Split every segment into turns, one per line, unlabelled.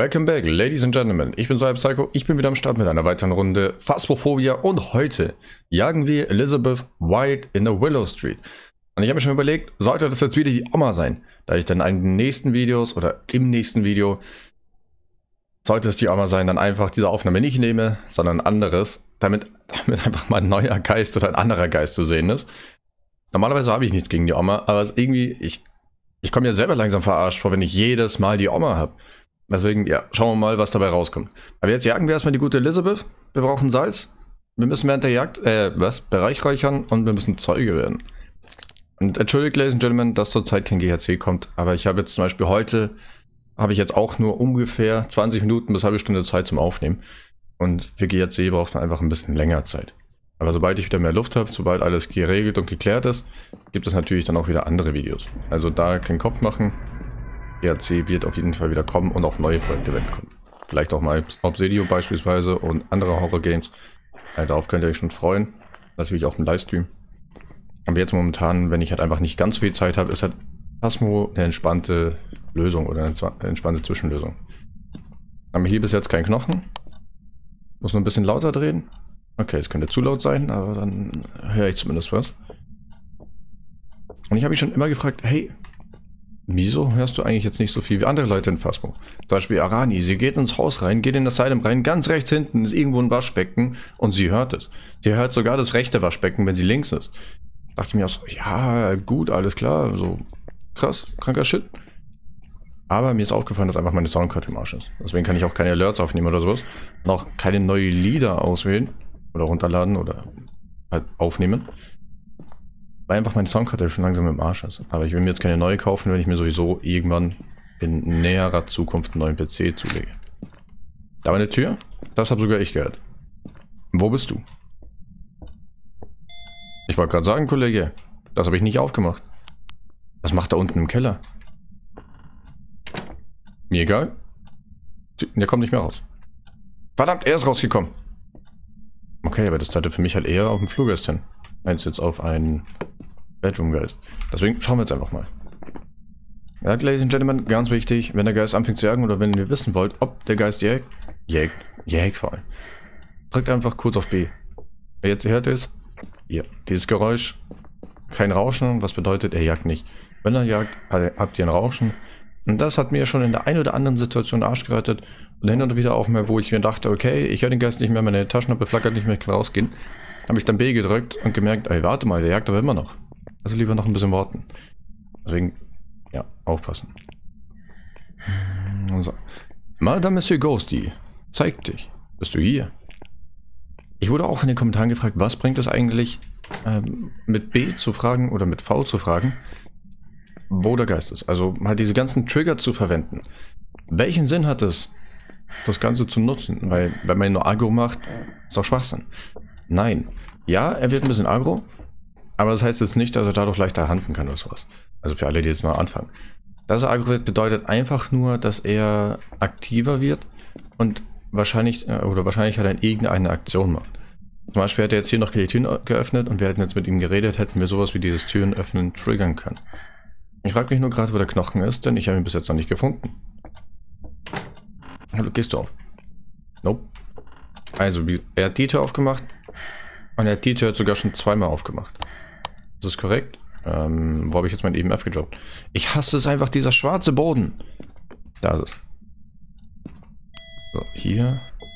Welcome back, Ladies and Gentlemen. Ich bin Psycho, ich bin wieder am Start mit einer weiteren Runde Phasmophobia und heute jagen wir Elizabeth White in der Willow Street. Und ich habe mir schon überlegt, sollte das jetzt wieder die Oma sein? Da ich dann in den nächsten Videos oder im nächsten Video, sollte es die Oma sein, dann einfach diese Aufnahme nicht nehme, sondern ein anderes, damit einfach mal ein neuer Geist oder ein anderer Geist zu sehen ist. Normalerweise habe ich nichts gegen die Oma, aber es ist irgendwie, ich komme ja selber langsam verarscht vor, wenn ich jedes Mal die Oma habe. Deswegen, ja, schauen wir mal, was dabei rauskommt. Aber jetzt jagen wir erstmal die gute Elizabeth. Wir brauchen Salz. Wir müssen während der Jagd, Bereich räuchern und wir müssen Zeuge werden. Und entschuldigt, Ladies and Gentlemen, dass zurzeit kein GHC kommt. Aber ich habe jetzt zum Beispiel heute, habe ich jetzt auch nur ungefähr 20 Minuten bis halbe Stunde Zeit zum Aufnehmen. Und für GHC braucht man einfach ein bisschen länger Zeit. Aber sobald ich wieder mehr Luft habe, sobald alles geregelt und geklärt ist, gibt es natürlich dann auch wieder andere Videos. Also da keinen Kopf machen. GHC wird auf jeden Fall wieder kommen und auch neue Projekte werden kommen. Vielleicht auch mal Obsidio beispielsweise und andere Horror-Games. Darauf könnt ihr euch schon freuen. Natürlich auch im Livestream. Aber jetzt momentan, wenn ich halt einfach nicht ganz so viel Zeit habe, ist halt Phasmo eine entspannte Lösung oder eine entspannte Zwischenlösung. Haben wir hier bis jetzt keinen Knochen. Muss nur ein bisschen lauter drehen. Okay, es könnte zu laut sein, aber dann höre ich zumindest was. Und ich habe mich schon immer gefragt, hey, wieso hörst du eigentlich jetzt nicht so viel wie andere Leute in Phasmo? Zum Beispiel Arani, sie geht ins Haus rein, geht in das Asylum rein, ganz rechts hinten ist irgendwo ein Waschbecken und sie hört es. Sie hört sogar das rechte Waschbecken, wenn sie links ist. Dachte ich mir auch so, ja, gut, alles klar, so krass, kranker Shit. Aber mir ist aufgefallen, dass einfach meine Soundkarte im Arsch ist. Deswegen kann ich auch keine Alerts aufnehmen oder sowas. Und auch keine neuen Lieder auswählen oder runterladen oder halt aufnehmen. Weil einfach meine Soundkarte schon langsam im Arsch ist. Aber ich will mir jetzt keine neue kaufen, wenn ich mir sowieso irgendwann in näherer Zukunft einen neuen PC zulege. Da war eine Tür, das habe sogar ich gehört. Wo bist du? Ich wollte gerade sagen, Kollege, das habe ich nicht aufgemacht. Was macht er unten im Keller? Mir egal. Der kommt nicht mehr raus. Verdammt, er ist rausgekommen. Okay, aber das sollte für mich halt eher auf den Flurgeist hin. Als jetzt auf einen Bedroom-Geist. Deswegen schauen wir jetzt einfach mal. Ja, Ladies and Gentlemen, ganz wichtig, wenn der Geist anfängt zu jagen oder wenn ihr wissen wollt, ob der Geist jägt vor allem. Drückt einfach kurz auf B. Wer jetzt hört ist, hier, dieses Geräusch, kein Rauschen, was bedeutet, er jagt nicht. Wenn er jagt, habt ihr ein Rauschen. Und das hat mir schon in der einen oder anderen Situation den Arsch gerettet. Und hin und wieder auch mal, wo ich mir dachte, okay, ich höre den Geist nicht mehr, meine Taschenlampe flackert nicht mehr, ich kann rausgehen. Habe ich dann B gedrückt und gemerkt, ey, warte mal, der jagt aber immer noch. Also lieber noch ein bisschen warten. Deswegen, ja, aufpassen. So. Madame Monsieur Ghosty, zeig dich. Bist du hier? Ich wurde auch in den Kommentaren gefragt, was bringt es eigentlich, mit B zu fragen oder mit V zu fragen, wo der Geist ist. Also halt diese ganzen Trigger zu verwenden. Welchen Sinn hat es, das Ganze zu nutzen? Weil, wenn man nur Aggro macht, ist doch Schwachsinn. Nein. Ja, er wird ein bisschen aggro, aber das heißt jetzt nicht, dass er dadurch leichter handeln kann oder sowas. Also für alle, die jetzt mal anfangen. Dass er aggro wird, bedeutet einfach nur, dass er aktiver wird und wahrscheinlich hat er irgendeine Aktion gemacht. Zum Beispiel hätte er jetzt hier noch die Türen geöffnet und wir hätten jetzt mit ihm geredet, hätten wir sowas wie dieses Türen öffnen triggern können. Ich frage mich nur gerade, wo der Knochen ist, denn ich habe ihn bis jetzt noch nicht gefunden. Hallo, gehst du auf? Nope. Also, er hat die Tür aufgemacht und er hat die Tür jetzt sogar schon zweimal aufgemacht. Das ist korrekt. Wo habe ich jetzt mein EMF gedroppt? Ich hasse es einfach, dieser schwarze Boden. Da ist es. So, hier.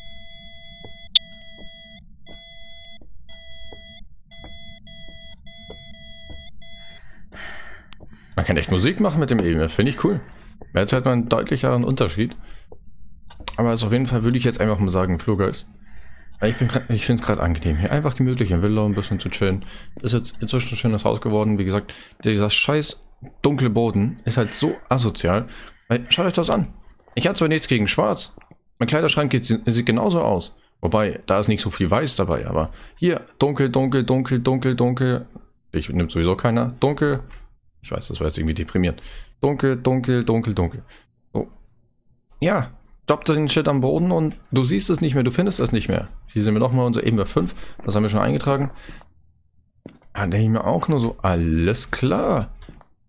Man kann echt Musik machen mit dem EMF, finde ich cool. Jetzt hat man einen deutlicheren Unterschied. Aber ist auf jeden Fall, würde ich jetzt einfach mal sagen, Flurgeist. Ich finde es gerade angenehm, hier einfach gemütlich in Willow ein bisschen zu chillen. Ist jetzt inzwischen ein schönes Haus geworden, wie gesagt. Dieser scheiß dunkle Boden ist halt so asozial. Weil, schaut euch das an. Ich habe zwar nichts gegen schwarz. Mein Kleiderschrank sieht genauso aus. Wobei, da ist nicht so viel weiß dabei, aber hier, dunkel, dunkel, dunkel, dunkel, dunkel. Ich nimmt sowieso keiner. Dunkel. Ich weiß, das war jetzt irgendwie deprimierend. Dunkel, dunkel, dunkel, dunkel. So. Ja, droppt den Shit am Boden und du siehst es nicht mehr, du findest es nicht mehr. Hier sind wir nochmal unser EMF 5. Das haben wir schon eingetragen. Da denke ich mir auch nur so, alles klar.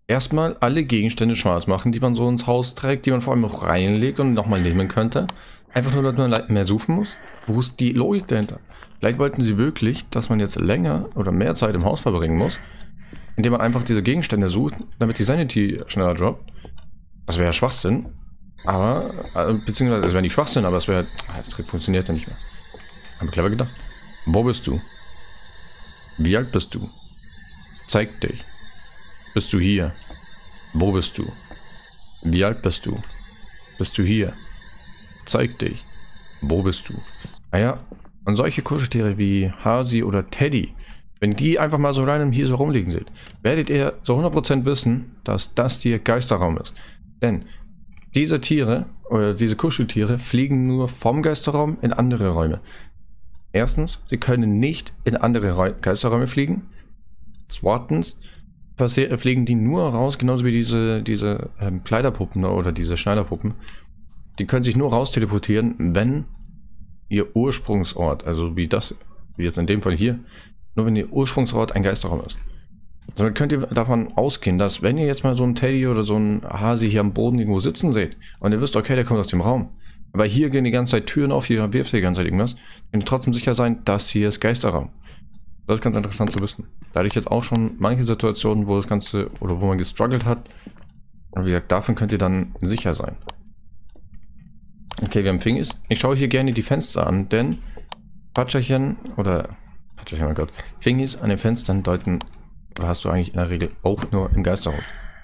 erstmal alle Gegenstände schwarz machen, die man so ins Haus trägt, die man vor allem auch reinlegt und nochmal nehmen könnte. Einfach nur, dass man mehr suchen muss. Wo ist die Logik dahinter? Vielleicht wollten sie wirklich, dass man jetzt länger oder mehr Zeit im Haus verbringen muss, indem man einfach diese Gegenstände sucht, damit die Sanity schneller droppt. Das wäre ja Schwachsinn. Aber, beziehungsweise, das wäre nicht Schwachsinn, aber es wäre, das Trick funktioniert ja nicht mehr. Haben wir clever gedacht. Wo bist du? Wie alt bist du? Zeig dich. Bist du hier? Wo bist du? Wie alt bist du? Bist du hier? Zeig dich. Wo bist du? Naja, und solche Kuscheltiere wie Hasi oder Teddy, wenn die einfach mal so random hier so rumliegen sind, werdet ihr so 100% wissen, dass das hier Geisterraum ist. Denn diese Tiere oder diese Kuscheltiere fliegen nur vom Geisterraum in andere Räume. Erstens, sie können nicht in andere Geisterräume fliegen. Zweitens, fliegen die nur raus, genauso wie diese Kleiderpuppen oder diese Schneiderpuppen. Die können sich nur raus teleportieren, wenn ihr Ursprungsort, also wie jetzt in dem Fall hier, nur wenn ihr Ursprungsort ein Geisterraum ist. Somit könnt ihr davon ausgehen, dass wenn ihr jetzt mal so einen Teddy oder so einen Hasi hier am Boden irgendwo sitzen seht und ihr wisst, okay, der kommt aus dem Raum, aber hier gehen die ganze Zeit Türen auf, hier wirft ihr die ganze Zeit irgendwas, könnt ihr trotzdem sicher sein, dass hier ist Geisterraum. Das ist ganz interessant zu wissen. Da hatte ich jetzt auch schon manche Situationen, wo das Ganze, oder wo man gestruggelt hat. Und wie gesagt, davon könnt ihr dann sicher sein. Okay, wir haben Fingis. Ich schaue hier gerne die Fenster an, denn Patscherchen, oh mein Gott, Fingis an den Fenstern deuten, oder hast du eigentlich in der Regel auch nur im Geisterraum.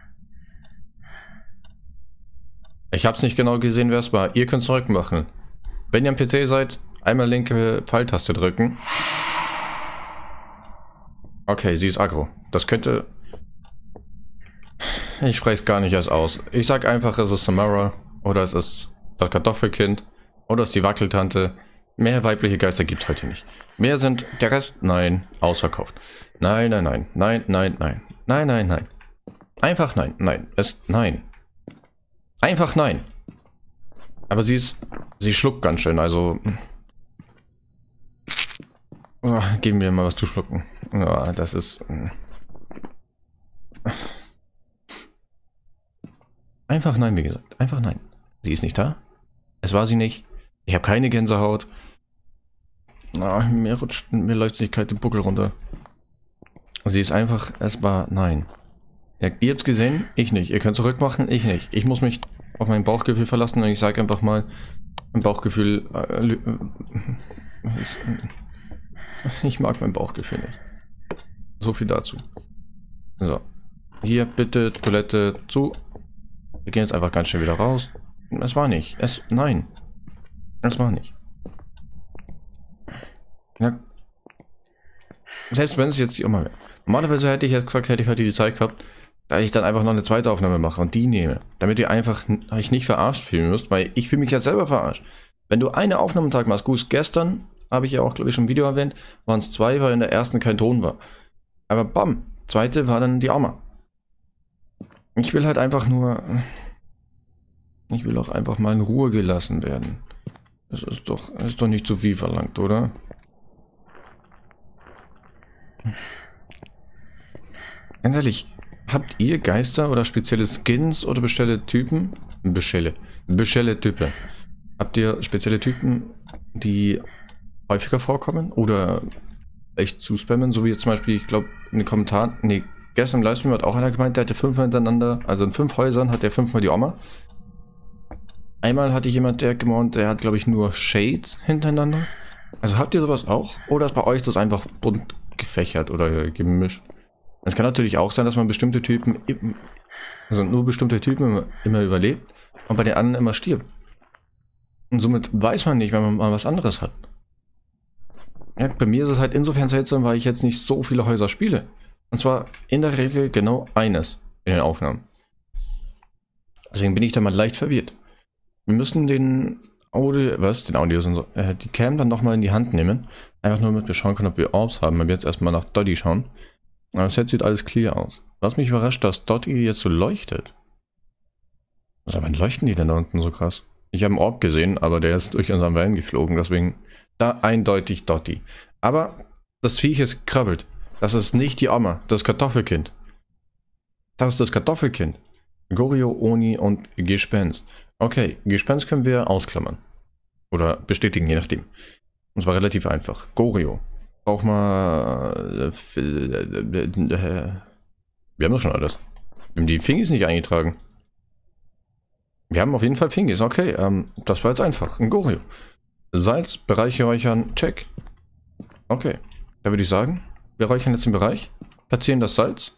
Ich habe es nicht genau gesehen, wer es war. Ihr könnt es zurückmachen. Wenn ihr am PC seid, einmal linke Pfeiltaste drücken. Okay, sie ist aggro. Das könnte... Ich spreche es gar nicht erst aus. Ich sag einfach, es ist Samara oder es ist das Kartoffelkind oder es ist die Wackeltante. Mehr weibliche Geister gibt es heute nicht. Mehr sind der Rest? Nein, ausverkauft. Nein, nein, nein, nein, nein, nein, nein, nein, nein. Einfach nein, nein, nein. Einfach nein. Aber sie schluckt ganz schön, also... Oh, geben wir mal was zu schlucken. Ja, das ist... Einfach nein, wie gesagt. Einfach nein. Sie ist nicht da. Es war sie nicht. Ich habe keine Gänsehaut. Oh, mir läuft nicht kalt den Buckel runter. Sie ist einfach... Es war nein. Ja, ihr habt es gesehen, ich nicht. Ihr könnt zurückmachen, ich nicht. Ich muss mich auf mein Bauchgefühl verlassen und ich sage einfach mal, mein Bauchgefühl... ich mag mein Bauchgefühl nicht. So viel dazu. So. Hier bitte Toilette zu. Wir gehen jetzt einfach ganz schnell wieder raus. Es war nicht. Nein. Es war nicht. Ja. Selbst wenn es jetzt die Oma wäre. Normalerweise hätte ich jetzt gesagt, hätte ich heute die Zeit gehabt, da ich dann einfach noch eine zweite Aufnahme mache und die nehme. Damit ihr einfach euch nicht verarscht fühlen müsst, weil ich fühle mich ja selber verarscht. Wenn du eine Aufnahme am Tag machst, gut, gestern habe ich ja auch, glaube ich, schon ein Video erwähnt, waren es 2, weil in der ersten kein Ton war. Aber bam, zweite war dann die Oma. Ich will halt einfach nur... Ich will auch einfach mal in Ruhe gelassen werden. Das ist doch nicht zu viel verlangt, oder? Ganz ehrlich, habt ihr Geister oder spezielle Skins oder spezielle Typen? Spezielle Typen. Habt ihr spezielle Typen, die häufiger vorkommen oder echt zu spammen, so wie jetzt zum Beispiel, ich glaube, in den Kommentaren, nee, gestern im Livestream hat auch einer gemeint, der hatte 5 hintereinander, also in 5 Häusern hat der 5-mal die Oma. Einmal hatte ich jemand, der gemeint, der hat, glaube ich, nur Shades hintereinander. Also habt ihr sowas auch? Oder ist bei euch das einfach bunt gefächert oder gemischt? Es kann natürlich auch sein, dass man bestimmte Typen, also nur bestimmte Typen immer überlebt und bei den anderen immer stirbt. Und somit weiß man nicht, wenn man mal was anderes hat. Ja, bei mir ist es halt insofern seltsam, weil ich jetzt nicht so viele Häuser spiele. Und zwar in der Regel genau eines in den Aufnahmen. Deswegen bin ich da mal leicht verwirrt. Wir müssen die Cam dann nochmal in die Hand nehmen. Einfach nur, damit wir schauen können, ob wir Orbs haben. Wenn wir jetzt erstmal nach Dottie schauen. Aber das jetzt sieht alles clear aus. Was mich überrascht, dass Dottie jetzt so leuchtet. Also, wann leuchten die denn da unten so krass? Ich habe einen Orb gesehen, aber der ist durch unseren Wellen geflogen. Deswegen da eindeutig Dottie. Aber das Viech ist krabbelt. Das ist nicht die Oma, das Kartoffelkind. Das ist das Kartoffelkind. Goryo, Oni und Gespenst. Okay, Gespenst können wir ausklammern. Oder bestätigen, je nachdem. Und zwar relativ einfach. Goryo. Braucht mal... wir haben doch schon alles. Wir haben die Fingis nicht eingetragen. Wir haben auf jeden Fall Fingis. Okay, das war jetzt einfach. Ein Goryo. Salz, Bereiche räuchern, check. Okay, da würde ich sagen, wir räuchern jetzt den Bereich, platzieren das Salz.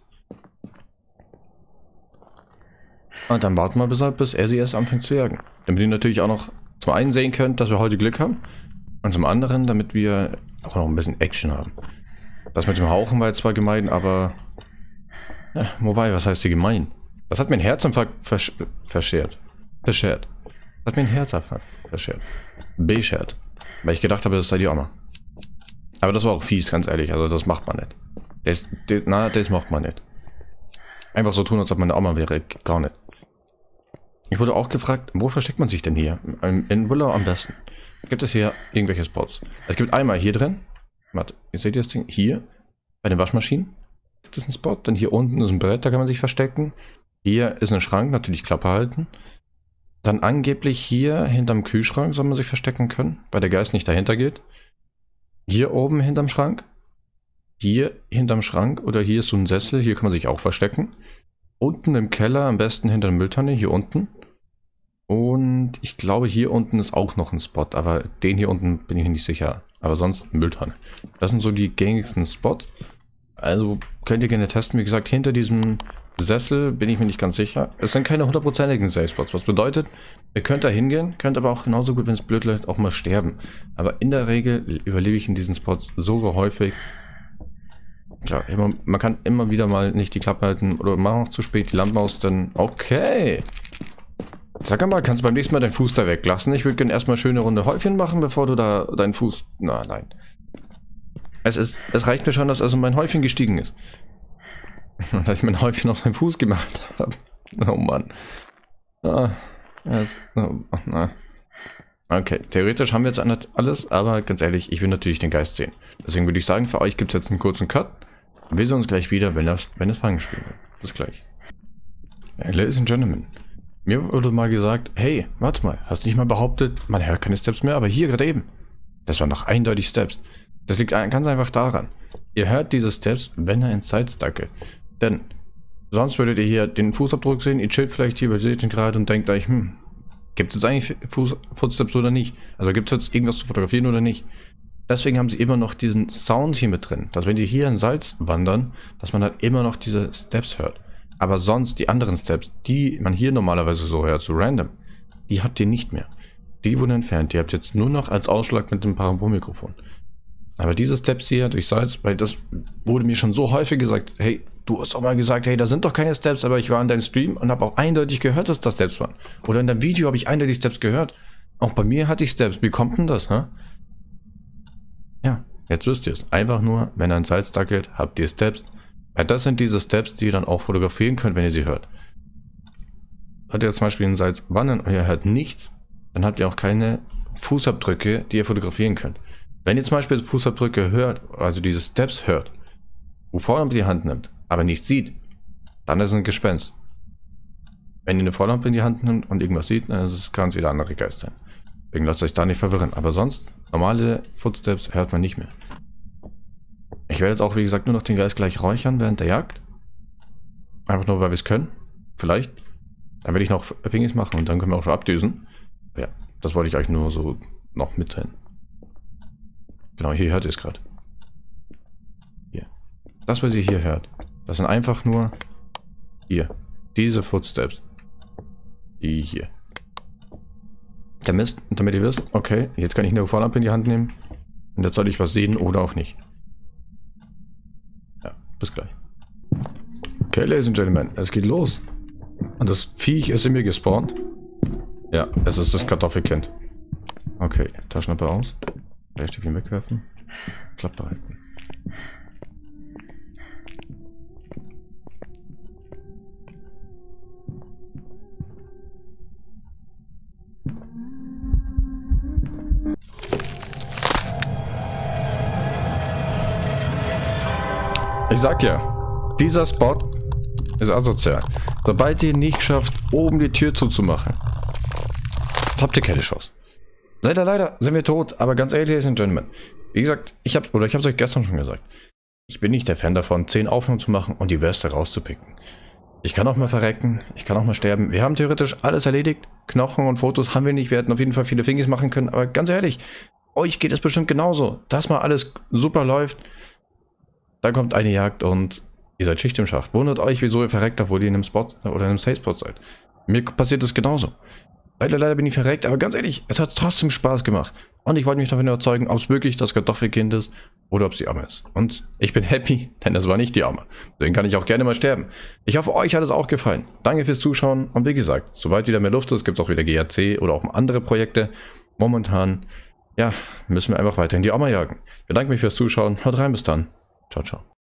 Und dann warten wir bis er sie erst anfängt zu jagen. Damit ihr natürlich auch noch zum einen sehen könnt, dass wir heute Glück haben. Und zum anderen, damit wir auch noch ein bisschen Action haben. Das mit dem Hauchen war jetzt zwar gemein, aber... Ja, wobei, was heißt hier gemein? Das hat mir ein Herzinfarkt beschert. Hat mir ein Herzinfarkt beschert. Weil ich gedacht habe, das sei die Oma. Aber das war auch fies, ganz ehrlich. Also das macht man nicht. Das macht man nicht. Einfach so tun, als ob man eine Oma wäre. Gar nicht. Ich wurde auch gefragt, wo versteckt man sich denn hier? In Willow am besten. Gibt es hier irgendwelche Spots? Es gibt einmal hier drin. Warte, ihr seht das Ding? Hier. Bei den Waschmaschinen. Gibt es einen Spot. Dann hier unten ist ein Brett, da kann man sich verstecken. Hier ist ein Schrank, natürlich Klappe halten. Dann angeblich hier hinterm Kühlschrank soll man sich verstecken können, weil der Geist nicht dahinter geht. Hier oben hinterm Schrank. Hier hinterm Schrank oder hier ist so ein Sessel, hier kann man sich auch verstecken. Unten im Keller, am besten hinter der Mülltonne, hier unten. Und ich glaube hier unten ist auch noch ein Spot, aber den hier unten bin ich nicht sicher. Aber sonst Mülltonne. Das sind so die gängigsten Spots. Also könnt ihr gerne testen. Wie gesagt, hinter diesem Sessel bin ich mir nicht ganz sicher. Es sind keine hundertprozentigen Safe Spots. Was bedeutet, ihr könnt da hingehen, könnt aber auch genauso gut, wenn es blöd läuft, auch mal sterben. Aber in der Regel überlebe ich in diesen Spots so häufig. Klar, man kann immer wieder mal nicht die Klappe halten oder mal noch zu spät die Lampe aus, dann okay. Sag mal, kannst du beim nächsten Mal deinen Fuß da weglassen? Ich würde gerne erstmal eine schöne Runde Häufchen machen, bevor du da deinen Fuß... Nein. Es reicht mir schon, dass also mein Häufchen gestiegen ist. Und dass ich mein Häufchen auf seinen Fuß gemacht habe. Oh Mann. Okay, theoretisch haben wir jetzt alles, aber ganz ehrlich, ich will natürlich den Geist sehen. Deswegen würde ich sagen, für euch gibt es jetzt einen kurzen Cut. Wir sehen uns gleich wieder, wenn es Fangenspiel wird. Bis gleich. Hey, Ladies and Gentlemen. Mir wurde mal gesagt, hey, warte mal, hast du nicht mal behauptet, man hört keine Steps mehr, aber hier gerade eben. Das waren doch eindeutig Steps. Das liegt ganz einfach daran. Ihr hört diese Steps, wenn er in Zeit stackelt. Denn sonst würdet ihr hier den Fußabdruck sehen, ihr chillt vielleicht hier, seht ihn gerade und denkt euch, gibt es jetzt eigentlich Footsteps oder nicht? Also gibt es jetzt irgendwas zu fotografieren oder nicht? Deswegen haben sie immer noch diesen Sound hier mit drin, dass wenn die hier in Salz wandern, dass man halt immer noch diese Steps hört. Aber sonst die anderen Steps, die man hier normalerweise so hört, so random, die habt ihr nicht mehr. Die wurden entfernt, die habt ihr jetzt nur noch als Ausschlag mit dem Parabolmikrofon. Aber diese Steps hier durch Salz, weil das wurde mir schon so häufig gesagt, hey, du hast auch mal gesagt, hey, da sind doch keine Steps, aber ich war in deinem Stream und habe auch eindeutig gehört, dass das Steps waren. Oder in deinem Video habe ich eindeutig Steps gehört. Auch bei mir hatte ich Steps. Wie kommt denn das, hä? Ja, jetzt wisst ihr es. Einfach nur, wenn er in Salz dackelt, habt ihr Steps. Weil das sind diese Steps, die ihr dann auch fotografieren könnt, wenn ihr sie hört. Hat ihr zum Beispiel in Salz wandern und ihr hört nichts, dann habt ihr auch keine Fußabdrücke, die ihr fotografieren könnt. Wenn ihr zum Beispiel Fußabdrücke hört, also diese Steps hört, wo Vorlampe die Hand nimmt, aber nicht sieht, dann ist es ein Gespenst. Wenn ihr eine Vorlampe in die Hand nimmt und irgendwas sieht, dann kann es wieder andere Geist sein. Deswegen lasst euch da nicht verwirren. Aber sonst, normale Footsteps hört man nicht mehr. Ich werde jetzt auch, wie gesagt, nur noch den Geist gleich räuchern während der Jagd. Einfach nur, weil wir es können. Vielleicht. Dann werde ich noch Pingis machen und dann können wir auch schon abdüsen. Ja, das wollte ich euch nur so noch mitteilen. Genau, hier hört ihr es gerade. Hier. Das, was ihr hier hört, das sind einfach nur hier. Diese Footsteps. Die hier. Damit ihr wisst, okay, jetzt kann ich eine Vorlampe in die Hand nehmen. Und jetzt soll ich was sehen oder auch nicht. Ja, bis gleich. Okay, Ladies and Gentlemen, es geht los. Und das Viech ist in mir gespawnt. Ja, es ist das Kartoffelkind. Okay, Taschenlampe aus. Stäbchen wegwerfen. Klappe halten. Ich sag ja, dieser Spot ist asozial. Sobald ihr nicht schafft, oben die Tür zuzumachen, habt ihr keine Chance. Leider sind wir tot, aber ganz ehrlich, Ladies and Gentlemen, wie gesagt, ich hab's euch gestern schon gesagt, ich bin nicht der Fan davon, 10 Aufnahmen zu machen und die beste rauszupicken. Ich kann auch mal verrecken, ich kann auch mal sterben. Wir haben theoretisch alles erledigt, Knochen und Fotos haben wir nicht, wir hätten auf jeden Fall viele Fingis machen können, aber ganz ehrlich, euch geht es bestimmt genauso, dass mal alles super läuft, dann kommt eine Jagd und ihr seid Schicht im Schacht. Wundert euch, wieso ihr verreckt, obwohl ihr in einem Spot oder in einem Safe Spot seid. Mir passiert das genauso. Leider bin ich verreckt, aber ganz ehrlich, es hat trotzdem Spaß gemacht. Und ich wollte mich davon überzeugen, ob es wirklich das Kartoffelkind ist oder ob es die Amme ist. Und ich bin happy, denn es war nicht die Amme. Deswegen kann ich auch gerne mal sterben. Ich hoffe, euch hat es auch gefallen. Danke fürs Zuschauen und wie gesagt, sobald wieder mehr Luft ist, gibt es auch wieder GAC oder auch andere Projekte. Momentan, ja, müssen wir einfach weiterhin die Amme jagen. Ich bedanke mich fürs Zuschauen. Haut rein, bis dann. Ciao, ciao.